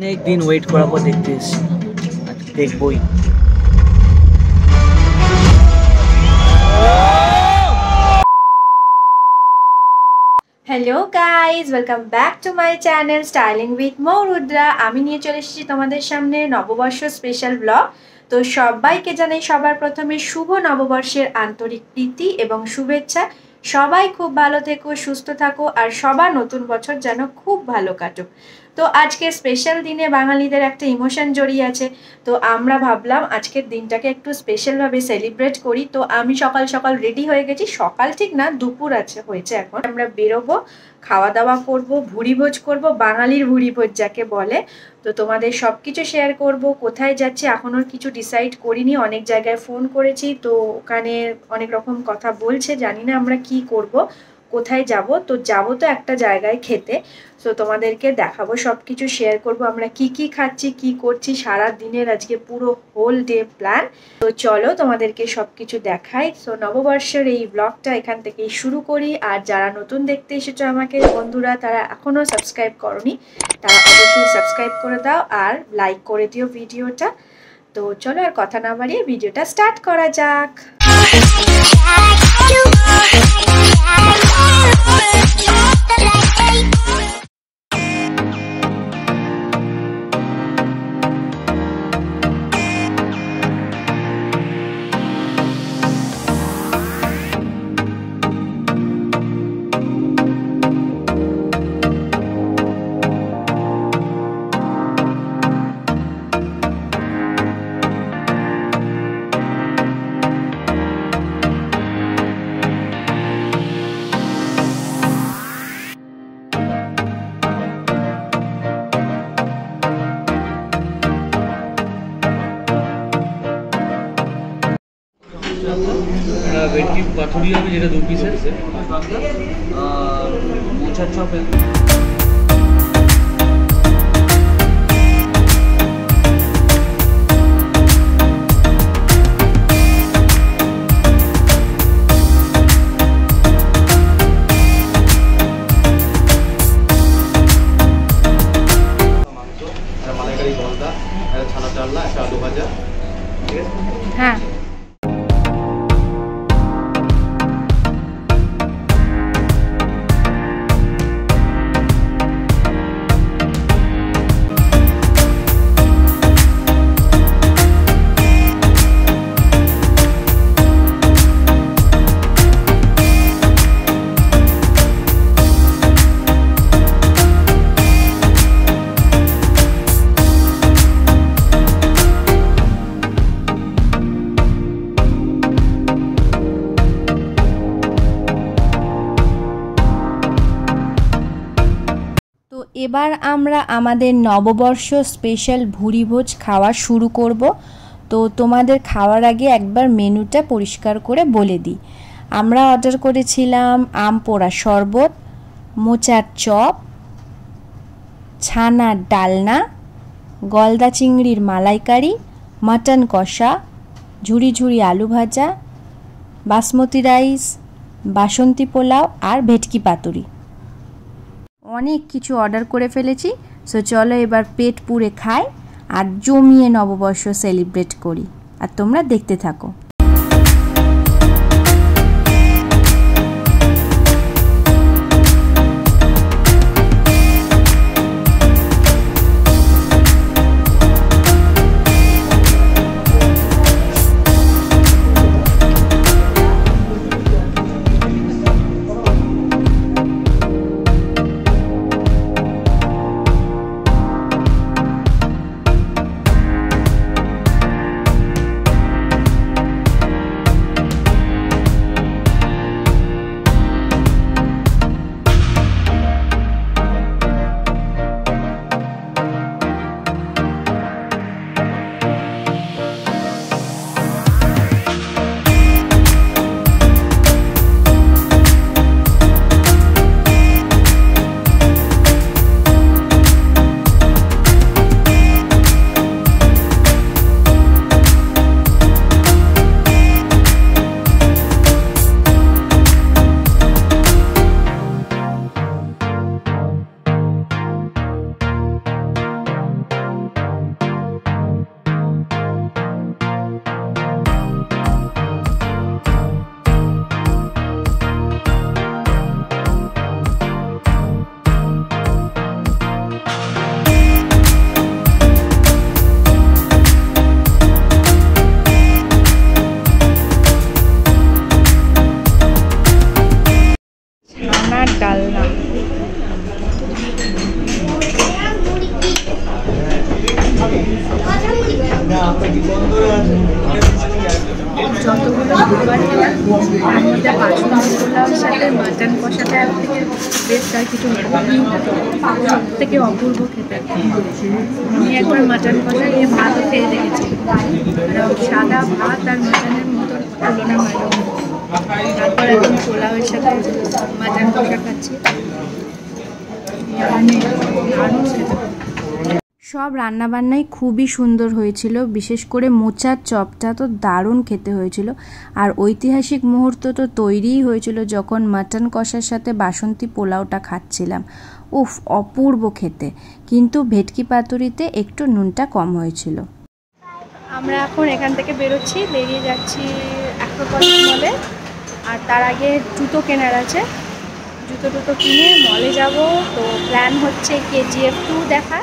অনেক দিন ওয়েট করার পর দেখতে এসেছি, দেখবই। Hello guys, welcome back to my channel styling with Mourudra. আমি নিয়ে চলে এসেছি তোমাদের সামনে নববর্ষ স্পেশাল ব্লগ। তো সবাইকে জানাই সবার প্রথমে শুভ নববর্ষের আন্তরিক প্রীতি এবং শুভেচ্ছা। সবাই খুব ভালো থেকো, সুস্থ থাকো, আর সবার নতুন বছর যেন খুব ভালো কাটুক। তো আজকে স্পেশাল দিনে বাঙালিদের একটা ইমোশন জড়িয়ে আছে, তো আমরা ভাবলাম আজকের দিনটাকে একটু স্পেশালভাবে সেলিব্রেট করি। তো আমি সকাল সকাল রেডি হয়ে গেছি, সকাল ঠিক না দুপুর হয়েছে এখন। আমরা বেরোবো, খাওয়া দাওয়া করব, ভুরিভোজ করব, বাঙালির ভুরিভোজ যাকে বলে। তো তোমাদের সব কিছু শেয়ার করব। কোথায় যাচ্ছি এখনও কিছু ডিসাইড করিনি, অনেক জায়গায় ফোন করেছি, তো ওখানে অনেক রকম কথা বলছে, জানি না আমরা কি করব, কোথায় যাব। তো যাবো তো একটা জায়গায় খেতে, তো তোমাদেরকে দেখাবো, সব কিছু শেয়ার করব, আমরা কি কি খাচ্ছি, কি করছি সারা দিনের আজকে পুরো হোল ডে প্ল্যান। তো চলো তোমাদেরকে সব কিছু দেখাই। তো নববর্ষের এই ব্লগটা এখান থেকেই শুরু করি। আর যারা নতুন দেখতে এসেছো আমাকে বন্ধুরা, তারা এখনও সাবস্ক্রাইব করনি, তারা অবশ্যই সাবস্ক্রাইব করে দাও আর লাইক করে দিও ভিডিওটা। তো চলো আর কথা না বাড়িয়ে ভিডিওটা স্টার্ট করা যাক। ভেটকি পাথুরি হবে, যেটা 2 পিসের, মোচার চপ। মালাইকারি গলদা, ছানা চাল্লা, একটা আলু ভাজা, ঠিক আছে? হ্যাঁ। এবার আমরা আমাদের নববর্ষ স্পেশাল ভুরিভোজ খাওয়া শুরু করব। তো তোমাদের খাওয়ার আগে একবার মেনুটা পরিষ্কার করে বলে দিই। আমরা অর্ডার করেছিলাম আম পোড়া শরবত, মোচার চপ, ছানার ডালনা, গলদা চিংড়ির মালাইকারি, মাটন কষা, ঝুরি ঝুরি আলু ভাজা, বাসমতি রাইস, বাসন্তী পোলাও আর ভেটকি পাতুরি। অনেক কিছু অর্ডার করে ফেলেছি। সো চলো এবার পেট পুড়ে খাই আর জমিয়ে নববর্ষ সেলিব্রেট করি, আর তোমরা দেখতে থাকো। হোটেলের মাটন কষাটা থেকে বেস্ট আর কিছু সব থেকে অপূর্ব খেতে। আমি একবার মাটন কষা দিয়ে ভাতও খেয়ে দেখেছি, সাদা ভাত আর মাটনের মতো তুলনা হয় না। তারপর এখন পোলাওয়ের সাথে মাটন কষা খাচ্ছি, দারুণ খেতে। সব রান্নাবান্নাই খুবই সুন্দর হয়েছিল, বিশেষ করে মোচার চপটা তো দারুণ খেতে হয়েছিল। আর ঐতিহাসিক মুহূর্ত তো তৈরিই হয়েছিল যখন মাটন কষার সাথে বাসন্তী পোলাওটা খাচ্ছিলাম। উফ, অপূর্ব খেতে, কিন্তু ভেটকি পাতুরিতে একটু নুনটা কম হয়েছিল। আমরা এখন এখান থেকে বেরোচ্ছি, বেরিয়ে যাচ্ছি অ্যাক্রোপলিস মলে। আর তার আগে জুতো কেনার আছে, জুতো কিনে মলে যাব। তো প্ল্যান হচ্ছে KGF-2 দেখা।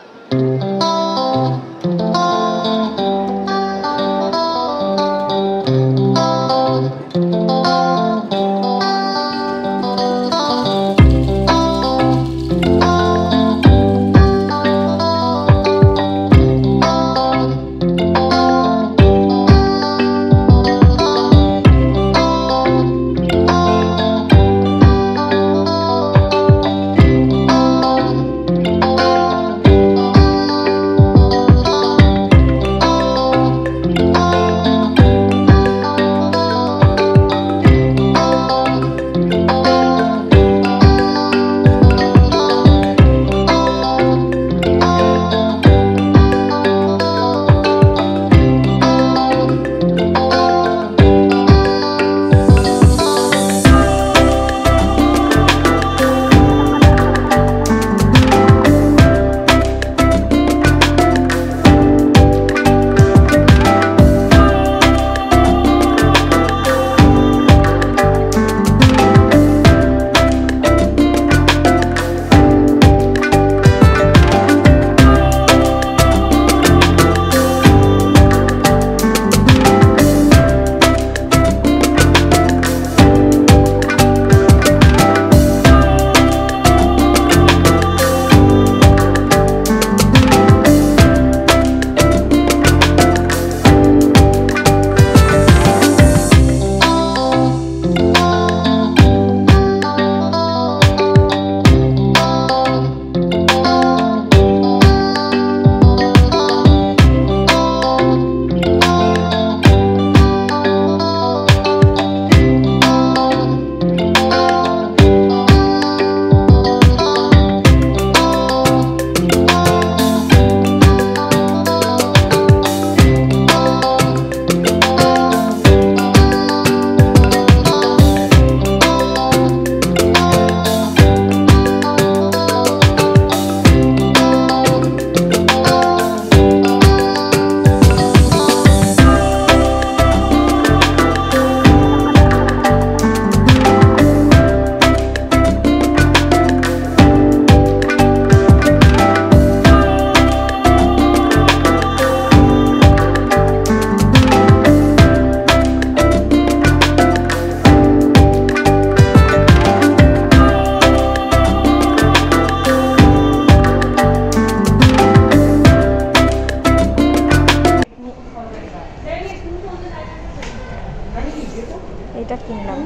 এটা কিনলাম।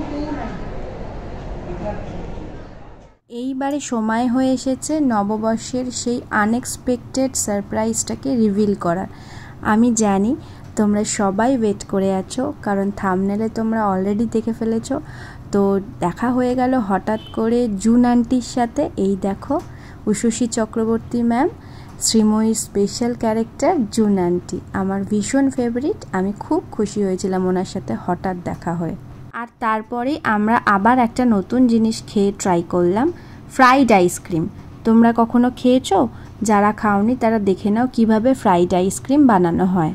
এইবারে সময় হয়ে এসেছে নববর্ষের সেই আনএক্সপেক্টেড সারপ্রাইজটাকে রিভিল করার। আমি জানি তোমরা সবাই ওয়েট করে আছো, কারণ থাম্বনেলে তোমরা অলরেডি দেখে ফেলেছো। তো দেখা হয়ে গেল হঠাৎ করে জুন আন্টির সাথে। এই দেখো, উষসী চক্রবর্তী ম্যাম, শ্রীময়ীর স্পেশাল ক্যারেক্টার জুন আন্টি, আমার ভীষণ ফেভারিট। আমি খুব খুশি হয়েছিলাম ওনার সাথে হঠাৎ দেখা হয়ে। আর তারপরে আমরা আবার একটা নতুন জিনিস খেয়ে ট্রাই করলাম, ফ্রাইড আইসক্রিম। তোমরা কখনো খেয়েছো? যারা খাওনি তারা দেখে নাও কিভাবে ফ্রাইড আইসক্রিম বানানো হয়।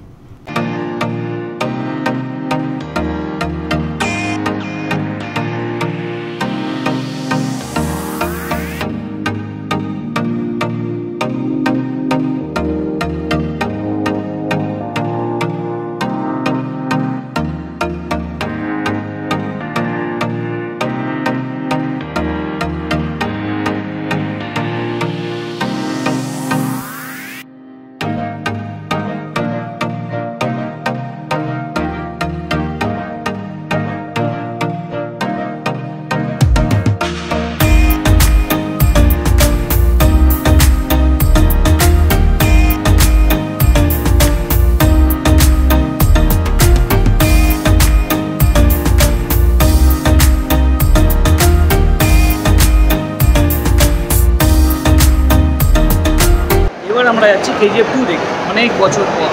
এবার আমরা যাচ্ছি KGF-2 দেখতে অনেক বছর পর।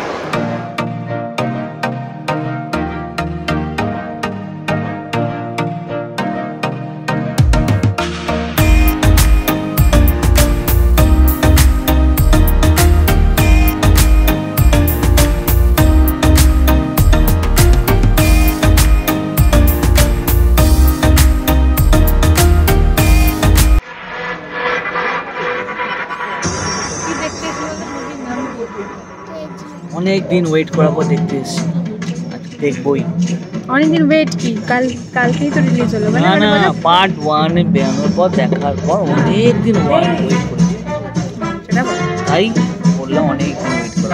অনেক দিন ওয়েট করার পর দেখতে এসেছি, দেখবই। অনেক দিন ওয়েট কি, কালকেই তো রিলিজ হলো। না না, পার্ট 1 এ বেরোনোর পর দেখার পর অনেক দিন ওয়েট করেছি, সেটা বল। তাই বললাম অনেক দিন ওয়েট করা।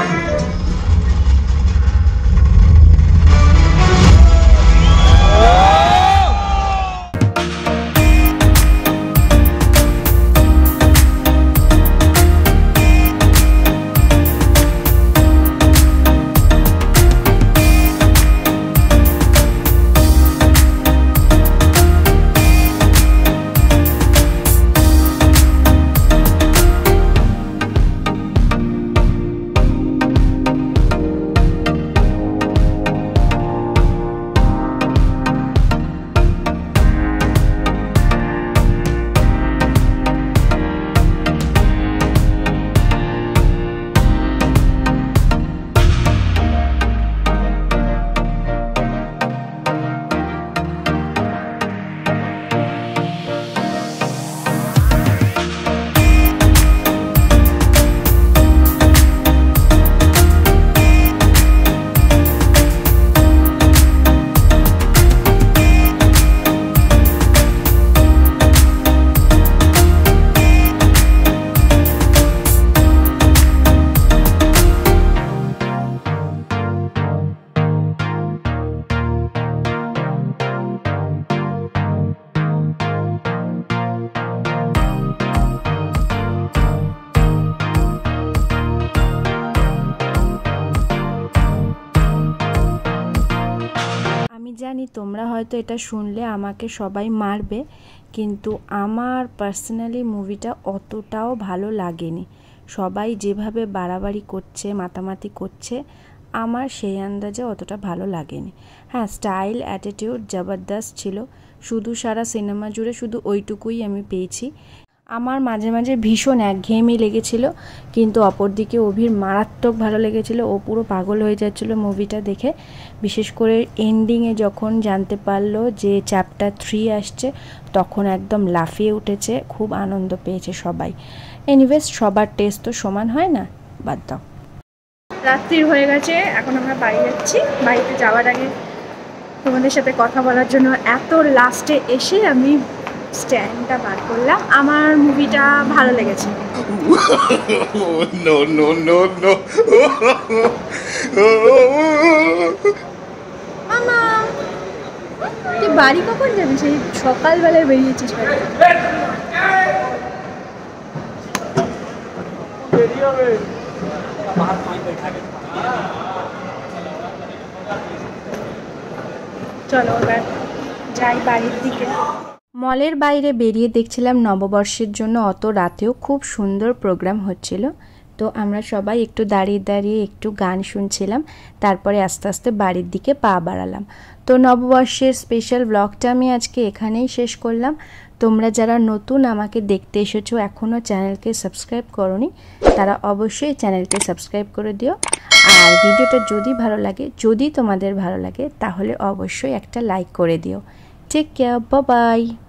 জানি তোমরা হয়তো এটা শুনলে আমাকে সবাই মারবে, কিন্তু আমার পার্সোনালি মুভিটা অতটাও ভালো লাগেনি। সবাই যেভাবে বাড়াবাড়ি করছে, মাতামাতি করছে, আমার সেই আন্দাজে অতটা ভালো লাগেনি। হ্যাঁ, স্টাইল অ্যাটিটিউড জবরদস্ত ছিল, শুধু সারা সিনেমা জুড়ে শুধু ওইটুকুই আমি পেয়েছি। আমার মাঝে মাঝে ভীষণ একঘেয়েমি লেগেছিল, কিন্তু অপরদিকে অভির মারাত্মক ভালো লেগেছিল। ও পুরো পাগল হয়ে যাচ্ছিল মুভিটা দেখে, বিশেষ করে এন্ডিংয়ে যখন জানতে পারলো যে চ্যাপ্টার 3 আসছে, তখন একদম লাফিয়ে উঠেছে, খুব আনন্দ পেয়েছে সবাই। এনিওয়েজ, সবার টেস্ট তো সমান হয় না, বাদ দাও। রাত্রি হয়ে গেছে, এখন আমরা বাড়ি যাচ্ছি। বাড়িতে যাওয়ার আগে তোমাদের সাথে কথা বলার জন্য এত লাস্টে এসে আমি স্ট্যান্ডটা বার করলাম। আমার মুভিটা ভালো লেগেছে। নো নো নো নো মামা, তুই বাড়ি কখন যাবি? সেই সকালবেলায় বেরিয়েছিস বাড়ি? চলো এবার যাই বাড়ির দিকে। মলের বাইরে বেরিয়ে দেখছিলাম নববর্ষের জন্য অত রাতেও খুব সুন্দর প্রোগ্রাম হচ্ছিল। তো আমরা সবাই একটু দাঁড়িয়ে দাঁড়িয়ে একটু গান শুনছিলাম, তারপরে আস্তে আস্তে বাড়ির দিকে পা বাড়ালাম। তো নববর্ষের স্পেশাল ব্লগটা আমি আজকে এখানেই শেষ করলাম। তোমরা যারা নতুন আমাকে দেখতে এসেছো, এখনও চ্যানেলকে সাবস্ক্রাইব করোনি, তারা অবশ্যই চ্যানেলকে সাবস্ক্রাইব করে দিও। আর ভিডিওটা যদি ভালো লাগে, যদি তোমাদের ভালো লাগে, তাহলে অবশ্যই একটা লাইক করে দিও। Take care, bye by.